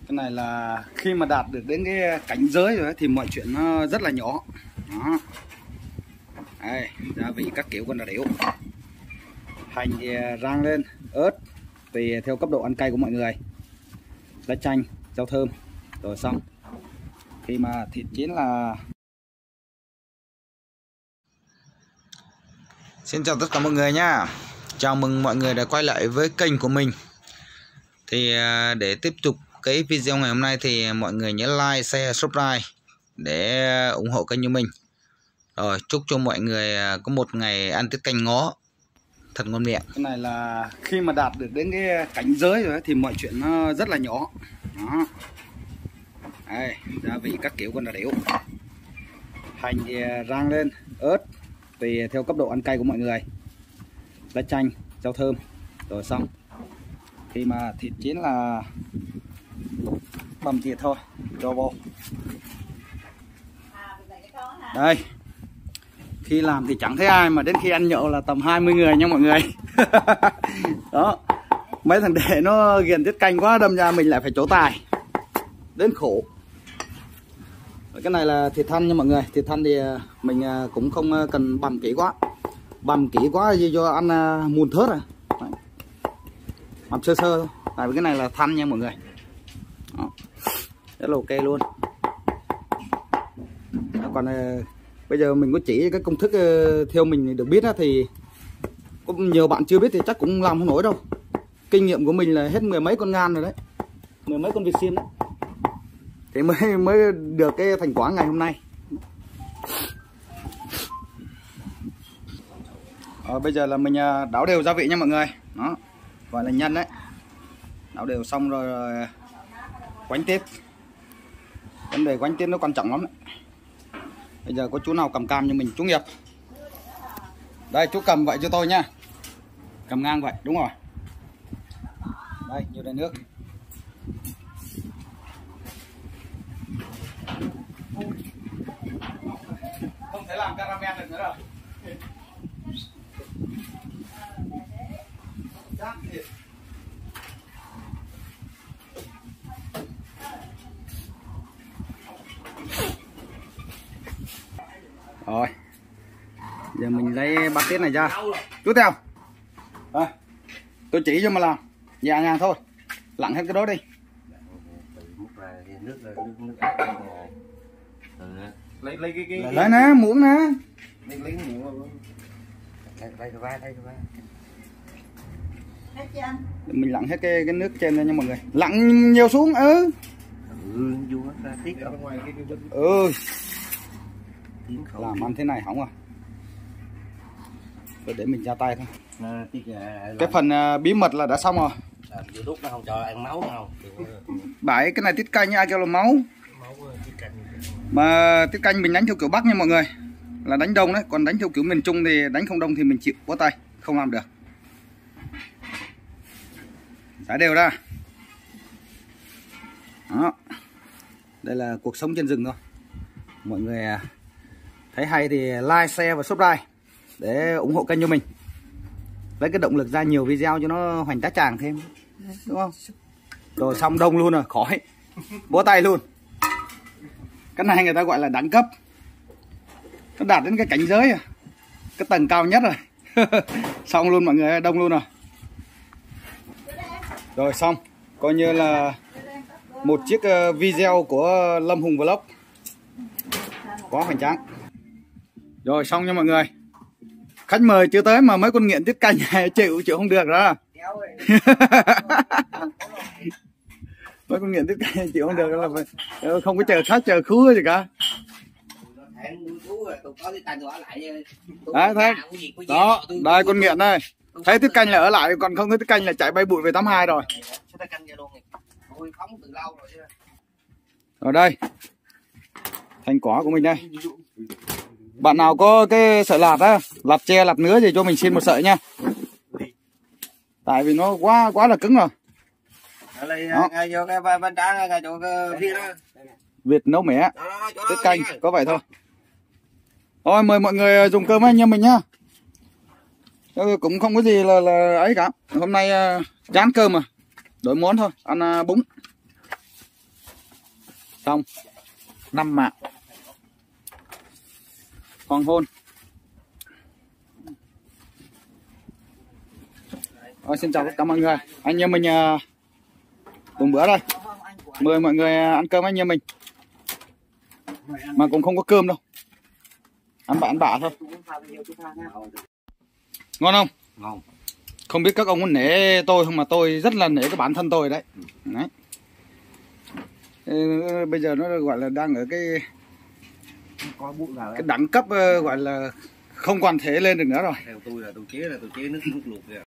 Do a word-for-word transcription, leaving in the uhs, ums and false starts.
Cái này là khi mà đạt được đến cái cảnh giới rồi ấy, thì mọi chuyện nó rất là nhỏ. Đó. Đây, gia vị các kiểu con là đều. Hành thì rang lên, ớt tùy theo cấp độ ăn cay của mọi người. Lá chanh, rau thơm, rồi xong. Khi mà thịt chín là... Xin chào tất cả mọi người nhá. Chào mừng mọi người đã quay lại với kênh của mình. Thì để tiếp tục cái video ngày hôm nay thì mọi người nhớ like, share, subscribe để ủng hộ kênh của mình. Rồi chúc cho mọi người có một ngày ăn tiết canh ngó thật ngon miệng. Cái này là khi mà đạt được đến cái cảnh giới rồi ấy, thì mọi chuyện nó rất là nhỏ. Đó. Đây, gia vị các kiểu con là đều. Hành thì rang lên, ớt tùy theo cấp độ ăn cay của mọi người. Lá chanh, rau thơm, rồi xong. Khi mà thịt chín là băm thịt thôi, cho vô. Đây. Khi làm thì chẳng thấy ai, mà đến khi ăn nhậu là tầm hai mươi người nha mọi người. Đó. Mấy thằng đệ nó ghiền tiết canh quá, đâm ra mình lại phải trổ tài. Đến khổ. Cái này là thịt thăn nha mọi người. Thịt thăn thì mình cũng không cần bằm kỹ quá. Bằm kỹ quá do ăn mùn thớt à. Đấy. Bằm sơ sơ thôi. Tại vì cái này là thăn nha mọi người. Đó. Rất là ok luôn. Còn bây giờ mình có chỉ cái công thức theo mình được biết á, thì có nhiều bạn chưa biết thì chắc cũng làm không nổi đâu. Kinh nghiệm của mình là hết mười mấy con ngan rồi đấy, mười mấy con vịt xiêm đấy, thì mới mới được cái thành quả ngày hôm nay. Ờ, bây giờ là mình đảo đều gia vị nha mọi người. Đó, gọi là nhân đấy. Đảo đều xong rồi, rồi quánh tiếp. Vấn đề quánh tiếp nó quan trọng lắm đấy. Bây giờ có chú nào cầm cam như mình, chú Nghiệp. Đây, chú cầm vậy cho tôi nha. Cầm ngang vậy, đúng rồi. Đây, nhiều đầy nước. Không thể làm caramel được nữa rồi. Rồi. Giờ mình lấy bát tiết này ra. Chú theo. À, tôi chỉ cho mà làm. Nhẹ nhàng thôi. Lặn hết cái đó đi. Lấy lấy cái cái lấy nè, muỗng nè. Lấy lấy muỗng. Đây đây vai đây vai. Mình lặn hết cái cái nước trên đây nha mọi người. Lặn nhiều xuống ừ. Ừ, vô ra tiết ở ngoài cái cái ừ. Làm ăn thế này hỏng à. Rồi để mình ra tay thôi. À, cái phần uh, bí mật là đã xong rồi. À, YouTube nó không cho ăn máu không? Bảy cái này tiết canh ai kêu là máu. Máu tiết canh. Mà tiết canh mình đánh theo kiểu Bắc nha mọi người. Là đánh đông đấy, còn đánh theo kiểu miền Trung thì đánh không đông thì mình chịu bó tay, không làm được. Xả đều ra. Đó. Đây là cuộc sống trên rừng thôi. Mọi người thấy hay thì like, share và subscribe để ủng hộ kênh cho mình. Lấy cái động lực ra nhiều video cho nó hoành tá tràng thêm. Đúng không? Rồi xong đông luôn rồi, khỏi. Bó tay luôn. Cái này người ta gọi là đẳng cấp. Nó đạt đến cái cảnh giới à. Cái tầng cao nhất rồi. Xong luôn mọi người, đông luôn rồi. Rồi xong. Coi như là một chiếc video của Lâm Hùng Vlog. Quá hoành tráng. Rồi xong nha mọi người. Khách mời chưa tới mà mấy con nghiện tiết canh này chịu chịu không được đó. Mấy con nghiện tiết canh chịu không được là phải, không có chờ khách chờ khứa gì cả. Đấy, thấy. Đó, đây con nghiện đây. Thấy tiết canh là ở lại, còn không thấy tiết canh là chạy bay bụi về tám hai rồi. Ở đây. Thành quả của mình đây. Bạn nào có cái sợi lạt á, lạt tre, lạt nứa gì cho mình xin một sợi nha. Tại vì nó quá quá là cứng rồi. Việt nấu mẻ, tiết canh, có vậy thôi. Thôi mời mọi người dùng cơm với anh em mình nhá. Cũng không có gì là, là ấy cả. Hôm nay chán cơm mà, đổi món thôi, ăn bún. Xong năm mạng hoàng hôn. Rồi, xin chào tất cả mọi người. Anh em mình uh, cùng bữa đây. Mời mọi người ăn cơm anh em mình. Mà cũng không có cơm đâu. Ăn bạ ăn bạ thôi. Ngon không? Ngon. Không biết các ông có nể tôi không mà tôi rất là nể cái bản thân tôi đấy. Đấy. Ừ, bây giờ nó gọi là đang ở cái cái đẳng cấp uh, gọi là không còn thể lên được nữa rồi. Theo tôi là tôi chế là tôi chế nước nước luộc kìa.